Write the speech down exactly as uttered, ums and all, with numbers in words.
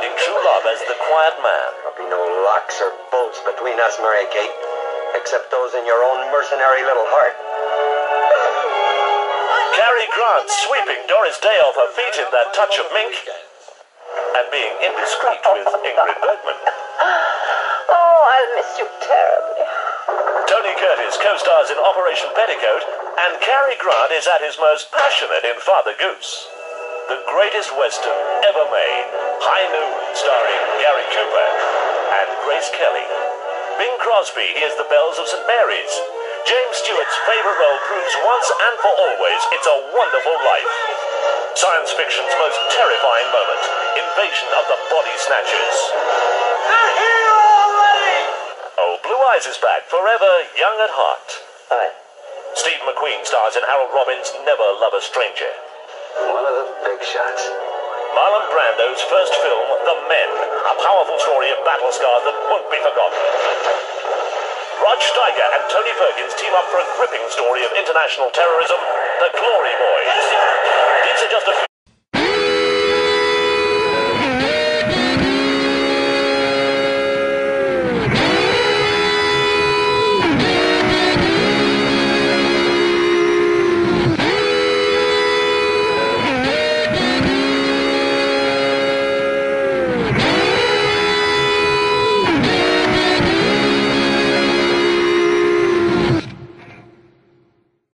finding true love as the quiet man. There'll be no locks or bolts between us, Mary Kate, except those in your own mercenary little heart. Cary Grant sweeping Doris Day off her feet in That Touch of Mink, and being indiscreet with Ingrid Bergman. Oh, I'll miss you terribly. Tony Curtis co-stars in Operation Petticoat, and Cary Grant is at his most passionate in Father Goose. The greatest western ever made, High Noon, starring Gary Cooper and Grace Kelly. Bing Crosby hears the bells of Saint Mary's. James Stewart's favorite role proves once and for always It's a Wonderful Life. Science fiction's most terrifying moment, Invasion of the Body Snatchers. They're here already! Oh, Blue Eyes is back, forever young at heart. Hi. Steve McQueen stars in Harold Robbins' Never Love a Stranger. One of the big shots. Marlon Brando's first film, The Men, a powerful story of battle scars that won't be forgotten. Rod Steiger and Tony Perkins team up for a gripping story of international terrorism, The Glory Boys. These are just a few